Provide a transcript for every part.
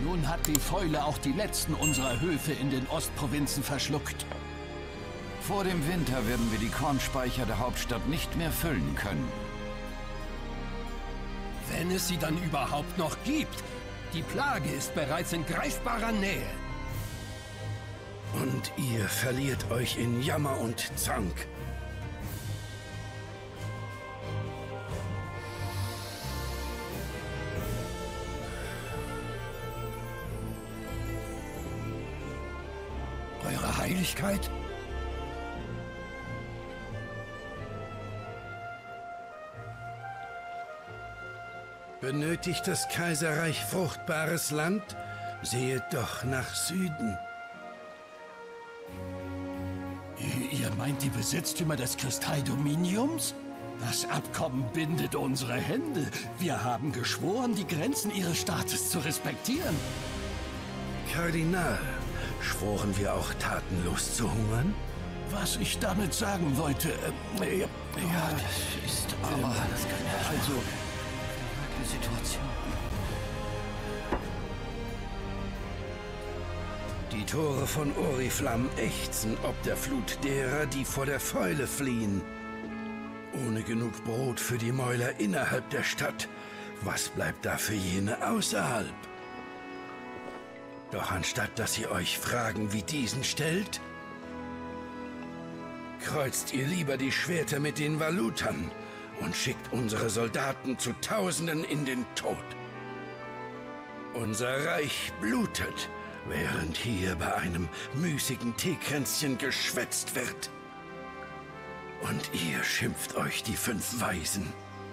Nun hat die Fäule auch die letzten unserer Höfe in den Ostprovinzen verschluckt. Vor dem Winter werden wir die Kornspeicher der Hauptstadt nicht mehr füllen können. Wenn es sie dann überhaupt noch gibt. Die Plage ist bereits in greifbarer Nähe. Und ihr verliert euch in Jammer und Zank. Eure Heiligkeit? Benötigt das Kaiserreich fruchtbares Land? Sehet doch nach Süden. Ihr meint die Besitztümer des Kristalldominiums? Das Abkommen bindet unsere Hände. Wir haben geschworen, die Grenzen ihres Staates zu respektieren. Kardinal, schworen wir auch tatenlos zu hungern? Was ich damit sagen wollte, ja, Das ist aber... also... Situation. Die Tore von Oriflamme ächzen ob der Flut derer, die vor der Fäule fliehen. Ohne genug Brot für die Mäuler innerhalb der Stadt, was bleibt da für jene außerhalb? Doch anstatt dass ihr euch Fragen wie diesen stellt, kreuzt ihr lieber die Schwerter mit den Valutern und schickt unsere Soldaten zu Tausenden in den Tod. Unser Reich blutet, während hier bei einem müßigen Teekränzchen geschwätzt wird. Und ihr schimpft euch die 5 Weisen.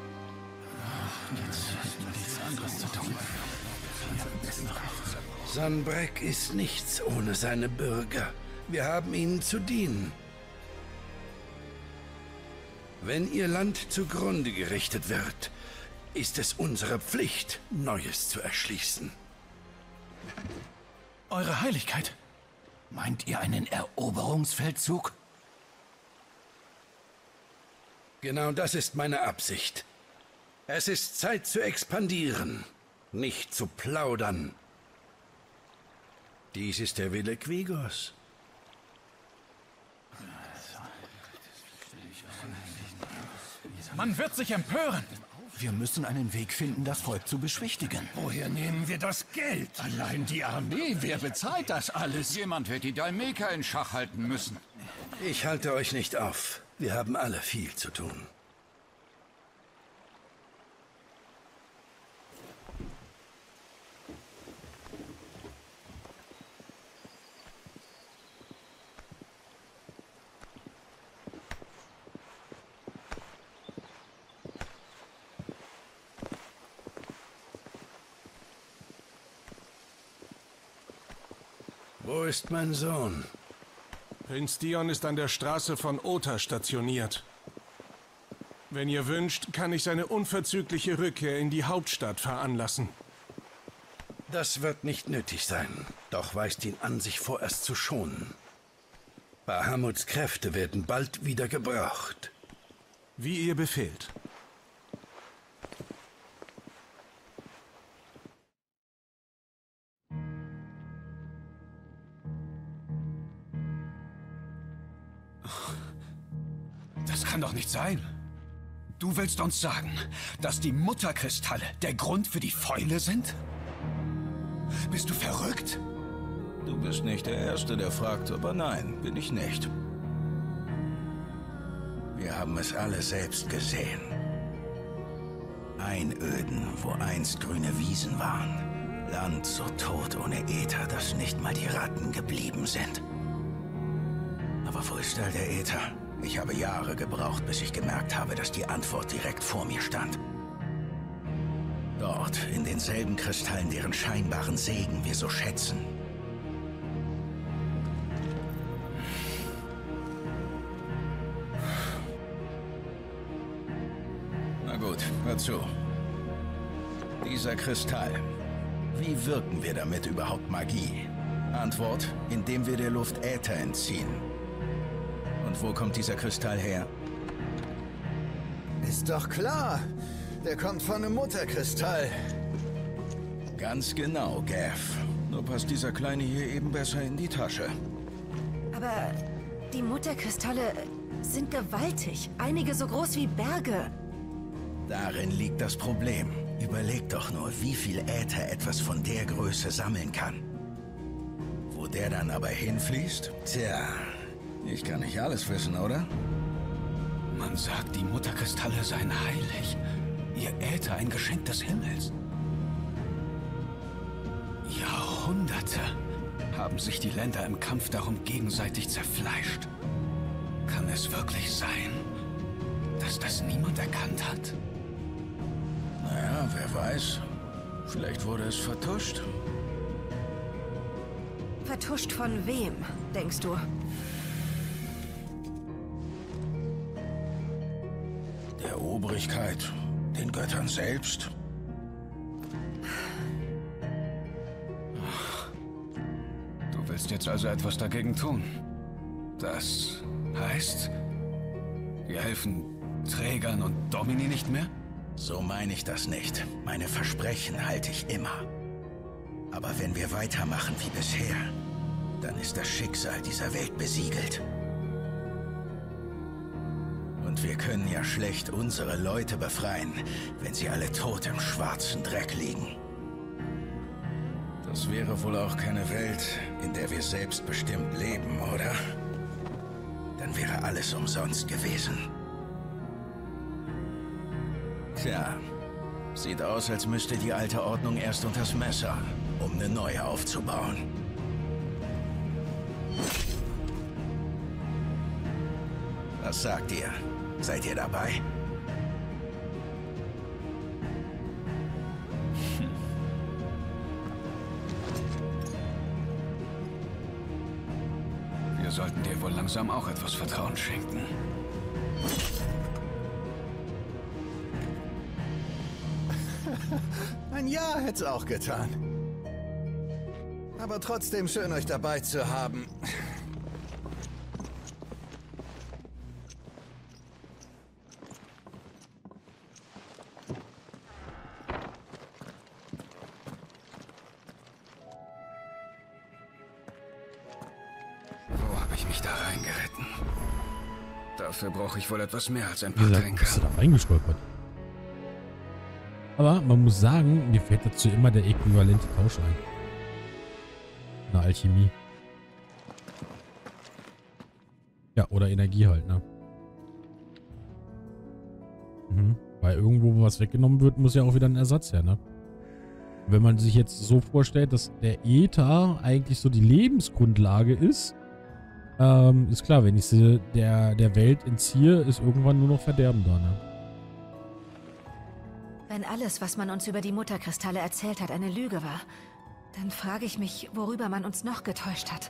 Sanbreque ist nichts ohne seine Bürger. Wir haben ihnen zu dienen. Wenn ihr Land zugrunde gerichtet wird, ist es unsere Pflicht, Neues zu erschließen. Eure Heiligkeit, meint ihr einen Eroberungsfeldzug? Genau das ist meine Absicht. Es ist Zeit zu expandieren, nicht zu plaudern. Dies ist der Wille Quigos. Man wird sich empören. Wir müssen einen Weg finden, das Volk zu beschwichtigen. Woher nehmen wir das Geld? Allein die Armee, wer bezahlt das alles? Jemand wird die Dalmeker in Schach halten müssen. Ich halte euch nicht auf. Wir haben alle viel zu tun. Wo ist mein Sohn? Prinz Dion ist an der Straße von Ota stationiert. Wenn ihr wünscht, kann ich seine unverzügliche Rückkehr in die Hauptstadt veranlassen. Das wird nicht nötig sein, doch weist ihn an, sich vorerst zu schonen. Bahamuts Kräfte werden bald wieder gebraucht. Wie ihr befehlt. Das kann doch nicht sein. Du willst uns sagen, dass die Mutterkristalle der Grund für die Fäule sind? Bist du verrückt? Du bist nicht der Erste, der fragt, aber nein, bin ich nicht. Wir haben es alle selbst gesehen. Einöden, wo einst grüne Wiesen waren. Land so tot ohne Äther, dass nicht mal die Ratten geblieben sind. Aber wo ist all der Äther? Ich habe Jahre gebraucht, bis ich gemerkt habe, dass die Antwort direkt vor mir stand. Dort, in denselben Kristallen, deren scheinbaren Segen wir so schätzen. Na gut, hör zu. Dieser Kristall. Wie wirken wir damit überhaupt Magie? Antwort, indem wir der Luft Äther entziehen. Und wo kommt dieser Kristall her? Ist doch klar. Der kommt von einem Mutterkristall. Ganz genau, Gav. Nur passt dieser Kleine hier eben besser in die Tasche. Aber die Mutterkristalle sind gewaltig. Einige so groß wie Berge. Darin liegt das Problem. Überleg doch nur, wie viel Äther etwas von der Größe sammeln kann. Wo der dann aber hinfließt? Tja, ich kann nicht alles wissen, oder? Man sagt, die Mutterkristalle seien heilig. Ihr Äther ein Geschenk des Himmels. Jahrhunderte haben sich die Länder im Kampf darum gegenseitig zerfleischt. Kann es wirklich sein, dass das niemand erkannt hat? Naja, wer weiß. Vielleicht wurde es vertuscht. Vertuscht von wem, denkst du? Der Obrigkeit, den Göttern selbst. Du willst jetzt also etwas dagegen tun? Das heißt, wir helfen Trägern und Domini nicht mehr? So meine ich das nicht. Meine Versprechen halte ich immer. Aber wenn wir weitermachen wie bisher, dann ist das Schicksal dieser Welt besiegelt. Und wir können ja schlecht unsere Leute befreien, wenn sie alle tot im schwarzen Dreck liegen. Das wäre wohl auch keine Welt, in der wir selbstbestimmt leben, oder? Dann wäre alles umsonst gewesen. Tja, sieht aus, als müsste die alte Ordnung erst unters Messer, um eine neue aufzubauen. Was sagt ihr? Seid ihr dabei? Wir sollten dir wohl langsam auch etwas Vertrauen schenken. Ein Ja hätte es auch getan. Aber trotzdem schön, euch dabei zu haben. Wo habe ich mich da reingeritten? Dafür brauche ich wohl etwas mehr als ein paar Wie gesagt, Tränke. bist du da reingestolpert? Aber man muss sagen, mir fällt dazu immer der äquivalente Tausch ein. Eine Alchemie. Ja, oder Energie halt, ne? Weil irgendwo wo was weggenommen wird, muss ja auch wieder ein Ersatz her, ne? Wenn man sich jetzt so vorstellt, dass der Äther eigentlich so die Lebensgrundlage ist, ist klar, wenn ich sie der Welt entziehe, ist irgendwann nur noch Verderben da, ne? Wenn alles, was man uns über die Mutterkristalle erzählt hat, eine Lüge war, dann frage ich mich, worüber man uns noch getäuscht hat.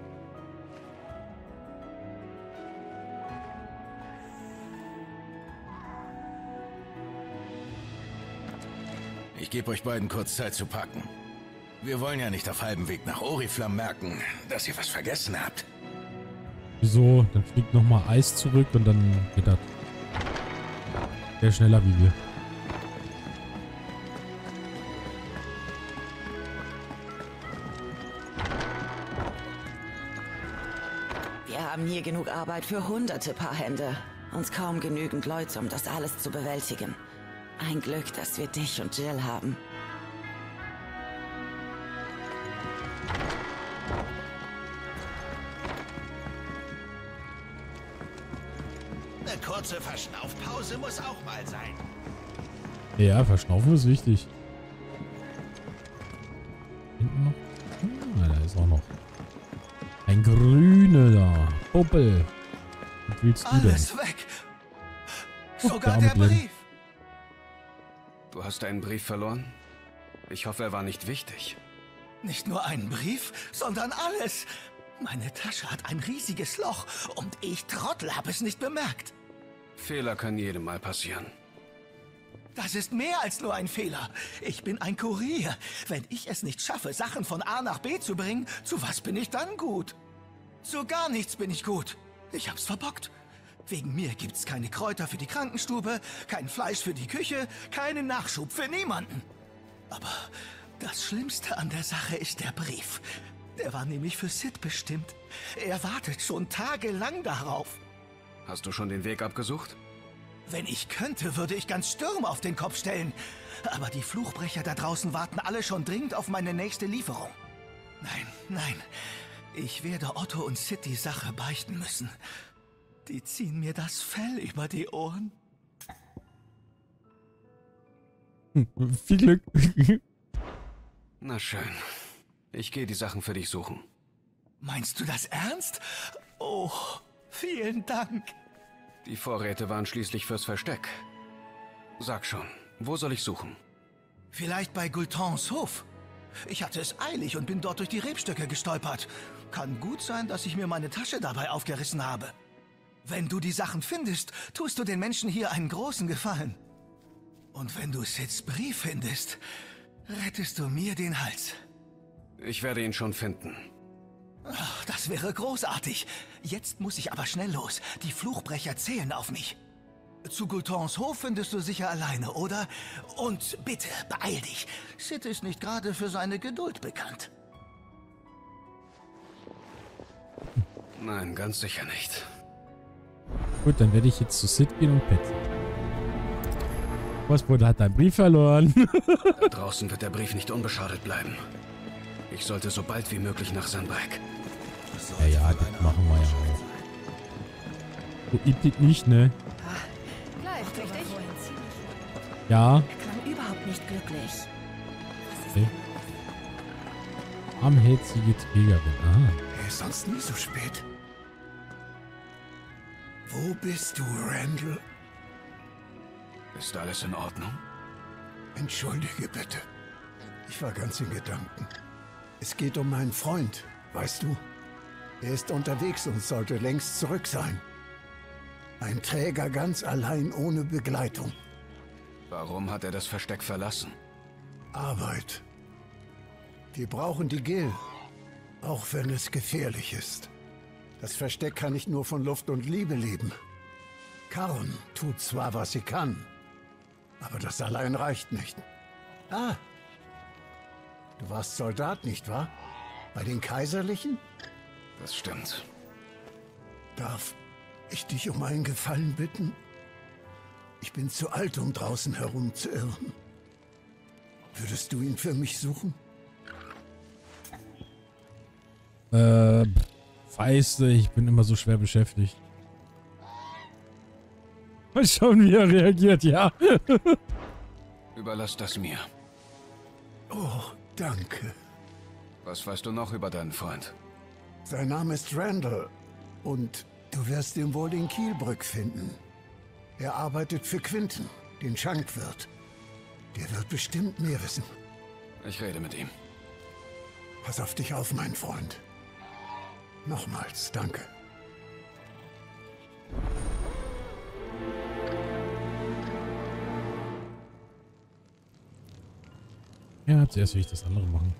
Ich gebe euch beiden kurz Zeit zu packen. Wir wollen ja nicht auf halbem Weg nach Oriflamme merken, dass ihr was vergessen habt. Wieso? Dann fliegt nochmal Eis zurück und dann geht das. Der schneller wie wir. Wir haben hier genug Arbeit für hunderte Paar Hände. Und kaum genügend Leute, um das alles zu bewältigen. Ein Glück, dass wir dich und Jill haben. Eine kurze Verschnaufpause muss auch mal sein. Ja, Verschnaufen ist wichtig. Hinten noch? Ah, da ist auch noch. Ein Grüne da. Popel. Was willst du denn? Alles weg. Sogar der der arme Glenn. Brief. Du hast einen Brief verloren? Ich hoffe, er war nicht wichtig. Nicht nur einen Brief, sondern alles. Meine Tasche hat ein riesiges Loch und ich Trottel habe es nicht bemerkt. Fehler können jedem mal passieren. Das ist mehr als nur ein Fehler. Ich bin ein Kurier. Wenn ich es nicht schaffe, Sachen von A nach B zu bringen, zu was bin ich dann gut? Zu gar nichts bin ich gut. Ich hab's verbockt. Wegen mir gibt's keine Kräuter für die Krankenstube, kein Fleisch für die Küche, keinen Nachschub für niemanden. Aber Das Schlimmste an der Sache ist der Brief. Der war nämlich für Sid bestimmt. Er wartet schon tagelang darauf. Hast du schon den Weg abgesucht? Wenn ich könnte, würde ich ganz Sturm auf den Kopf stellen. Aber die Fluchbrecher da draußen warten alle schon dringend auf meine nächste Lieferung. Nein. Ich werde Otto und Sid die Sache beichten müssen. Die ziehen mir das Fell über die Ohren. Viel Glück. Na schön. Ich gehe die Sachen für dich suchen. Meinst du das ernst? Oh, vielen Dank. Die Vorräte waren schließlich fürs Versteck. Sag schon, wo soll ich suchen? Vielleicht bei Gultons Hof. Ich hatte es eilig und bin dort durch die Rebstöcke gestolpert. Kann gut sein, dass ich mir meine Tasche dabei aufgerissen habe. Wenn du die Sachen findest, tust du den Menschen hier einen großen Gefallen. Und wenn du Sids Brief findest, rettest du mir den Hals. Ich werde ihn schon finden. Ach, das wäre großartig. Jetzt muss ich aber schnell los. Die Fluchbrecher zählen auf mich. Zu Gultons Hof findest du sicher alleine, oder? Und bitte, beeil dich. Sid ist nicht gerade für seine Geduld bekannt. Nein, ganz sicher nicht. Gut, dann werde ich jetzt zu Sid gehen und petzen. Was, Bruder, hat deinen Brief verloren? Da draußen wird der Brief nicht unbeschadet bleiben. Ich sollte so bald wie möglich nach Sunbreak. Ja, das machen wir ja auch. Du ibtit nicht, ne? Läuft, richtig? Ja. Er klang überhaupt nicht glücklich. Okay. Armherzige Trägerin. Er ist sonst nie so spät. Wo bist du, Randall? Ist alles in Ordnung? Entschuldige bitte. Ich war ganz in Gedanken. Es geht um meinen Freund, weißt du? Er ist unterwegs und sollte längst zurück sein. Ein Träger ganz allein ohne Begleitung. Warum hat er das Versteck verlassen? Arbeit. Wir brauchen die Gil, auch wenn es gefährlich ist. Das Versteck kann nicht nur von Luft und Liebe leben. Karn tut zwar, was sie kann, aber das allein reicht nicht. Ah, du warst Soldat, nicht wahr? Bei den Kaiserlichen? Das stimmt. Darf ich dich um einen Gefallen bitten? Ich bin zu alt, um draußen herumzuirren. Würdest du ihn für mich suchen? Weißt du, ich bin immer so schwer beschäftigt. Mal schauen, wie er reagiert, ja. Überlass das mir. Oh, danke. Was weißt du noch über deinen Freund? Sein Name ist Randall und du wirst ihn wohl in Kielbrück finden. Er arbeitet für Quinten, den Schankwirt. Der wird bestimmt mehr wissen. Ich rede mit ihm. Pass auf dich auf, mein Freund. Nochmals, danke. Ja, zuerst will ich das andere machen.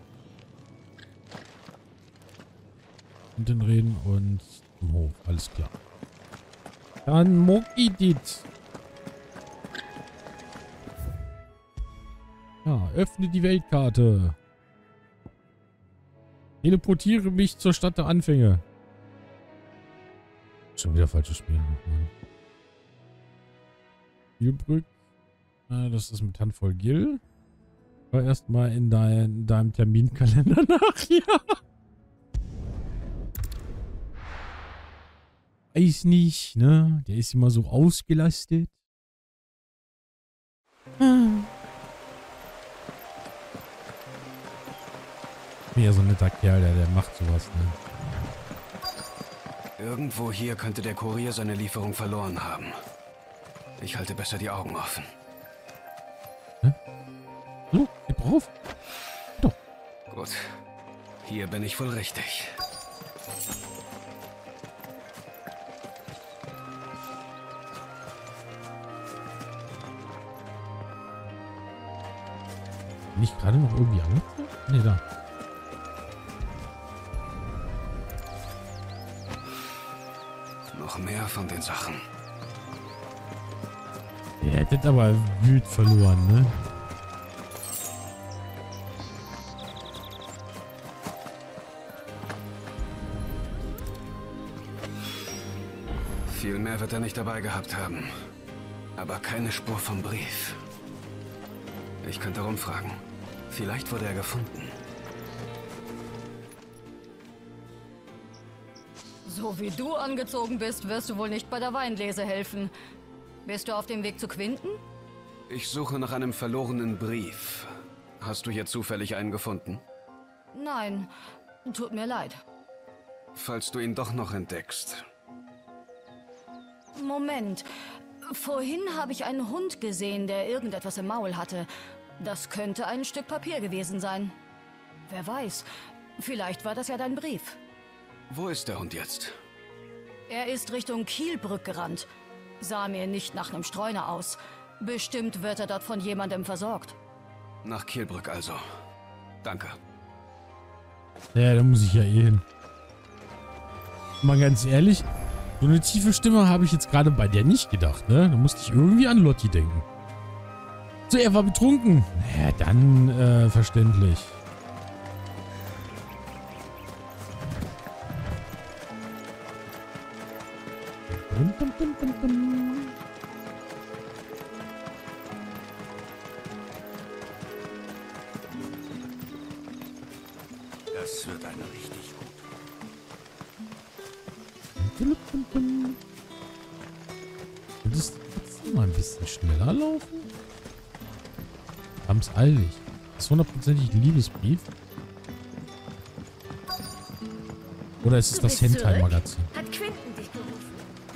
Hinten reden und im Hof, alles klar. Dann Mokidit. Ja, öffne die Weltkarte. Teleportiere mich zur Stadt der Anfänge. Schon wieder falsches Spiel. Kielbrück. Das ist mit Handvoll Gil. Schau erstmal in deinem Terminkalender nach. Ja. Weiß nicht, ne? Der ist immer so ausgelastet. Ja, so ein netter Kerl, der macht sowas, ne? Irgendwo hier könnte der Kurier seine Lieferung verloren haben. Ich halte besser die Augen offen. Hä? So, gib drauf. Doch. Gut. Hier bin ich wohl richtig. Bin ich gerade noch irgendwie angekommen? Ne, da. Noch mehr von den Sachen. Ihr hättet aber wüt verloren, ne? Viel mehr wird er nicht dabei gehabt haben. Aber keine Spur vom Brief. Ich könnte rumfragen. Vielleicht wurde er gefunden. So wie du angezogen bist, wirst du wohl nicht bei der Weinlese helfen. Bist du auf dem Weg zu Quinten? Ich suche nach einem verlorenen Brief. Hast du hier zufällig einen gefunden? Nein, tut mir leid. Falls du ihn doch noch entdeckst. Moment. Vorhin habe ich einen Hund gesehen, der irgendetwas im Maul hatte. Das könnte ein Stück Papier gewesen sein. Wer weiß, vielleicht war das ja dein Brief. Wo ist der Hund jetzt? Er ist Richtung Kielbrück gerannt. Sah mir nicht nach einem Streuner aus. Bestimmt wird er dort von jemandem versorgt. Nach Kielbrück also. Danke. Ja, da muss ich ja eh hin. Mal ganz ehrlich, so eine tiefe Stimme habe ich jetzt gerade bei der nicht gedacht, ne? Da musste ich irgendwie an Lotti denken. So, er war betrunken. Naja, dann verständlich. Das wird eine richtig gut. Könntest du mal ein bisschen schneller laufen? Haben's eilig. Das ist hundertprozentig ein Liebesbrief. Oder ist es das Hentai-Magazin? Hat Quinten dich gerufen?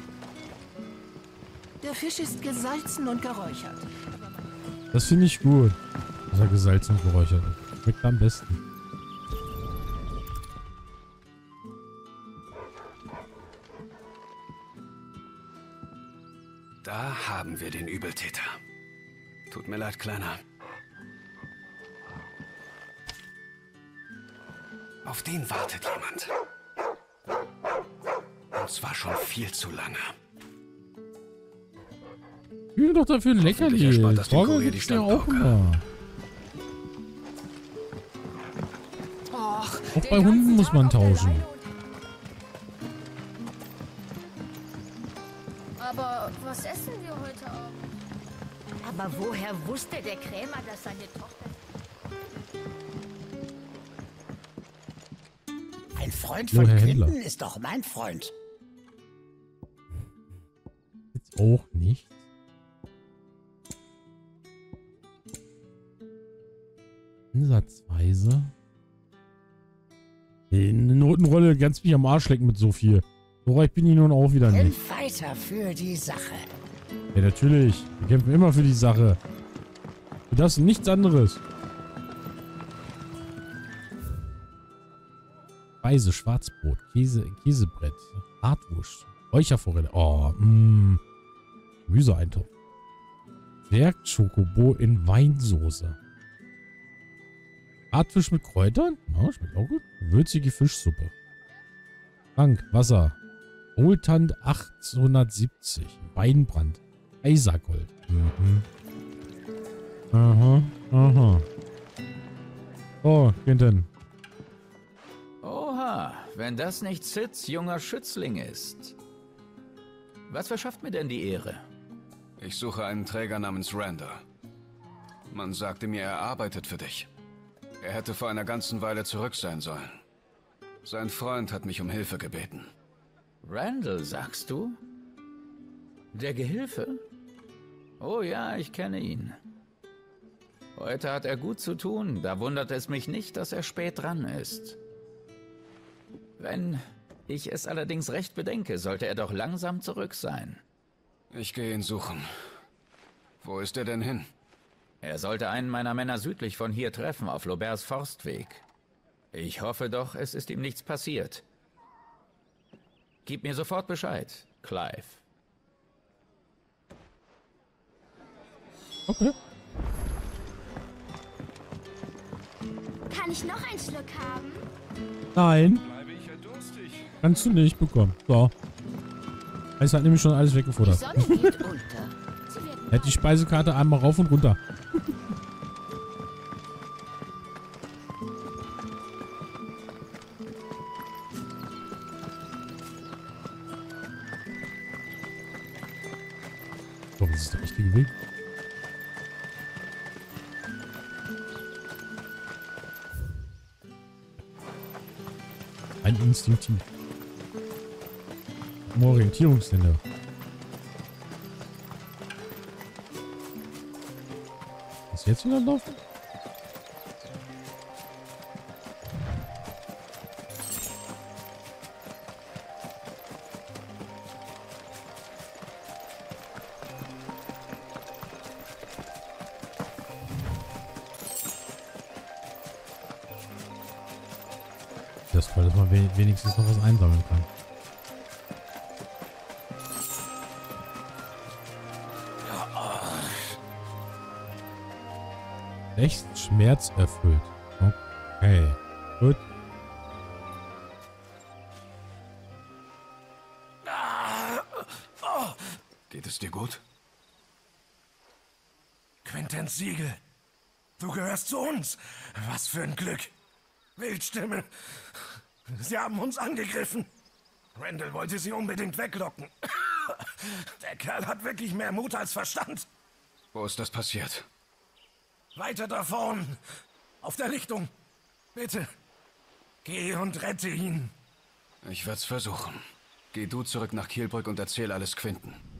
Der Fisch ist gesalzen und geräuchert. Das finde ich gut. Dass er gesalzen und geräuchert ist. Schmeckt am besten. Da haben wir den Übeltäter. Tut mir leid, Kleiner. Auf den wartet jemand. Und zwar schon viel zu lange. Ich will doch dafür ein Leckerli. Torge gibt's ja auch immer. Auch bei Hunden muss man tauschen. Aber was essen wir heute Abend? Aber woher wusste der Krämer, dass seine Tochter... Ein Freund von Quinten ist doch mein Freund. Jetzt auch nicht. Ansatzweise. Eine Notenrolle ganz mich am Arsch lecken mit so viel. So reich bin ich nun auch wieder nicht. Kämpf weiter für die Sache. Ja, natürlich. Wir kämpfen immer für die Sache. Für das und nichts anderes. Speise, Schwarzbrot, Käsebrett, Hartwurst, Räucherforelle. Oh, Gemüseeintopf. Zwerg-Schokobo in Weinsoße. Hartfisch mit Kräutern? Ja, schmeckt auch gut. Würzige Fischsuppe. Frank, Wasser. Wohltand 870. Weinbrand. Eisergold. Aha, aha. Oh, Quinten. Oha, wenn das nicht Sids junger Schützling ist. Was verschafft mir denn die Ehre? Ich suche einen Träger namens Randall. Man sagte mir, er arbeitet für dich. Er hätte vor einer ganzen Weile zurück sein sollen. Sein Freund hat mich um Hilfe gebeten. Randall, sagst du? Der Gehilfe? Oh ja, ich kenne ihn. Heute hat er gut zu tun, da wundert es mich nicht, dass er spät dran ist. Wenn ich es allerdings recht bedenke, sollte er doch langsam zurück sein. Ich gehe ihn suchen. Wo ist er denn hin? Er sollte einen meiner Männer südlich von hier treffen, auf Lauberts Forstweg. Ich hoffe doch, es ist ihm nichts passiert. Gib mir sofort Bescheid, Clive. Okay. Kann ich noch einen Schluck haben? Nein. Kannst du nicht bekommen. So. Es hat nämlich schon alles weggefuttert. Die Sonne geht unter. Er hat die Speisekarte einmal rauf und runter. Das ist der richtige Weg. Ein Instinktiv. Orientierungssender. Was jetzt wieder laufen? Das ist toll, dass man wenigstens noch was einsammeln kann. Echt schmerzerfüllt. Okay. Gut. Geht es dir gut? Quintens Siegel. Du gehörst zu uns. Was für ein Glück. Wildstimme. Sie haben uns angegriffen. Randall wollte sie unbedingt weglocken. Der Kerl hat wirklich mehr Mut als Verstand. Wo ist das passiert? Weiter da vorn. Auf der Lichtung. Bitte. Geh und rette ihn. Ich werd's versuchen. Geh du zurück nach Kielbrück und erzähl alles Quinten.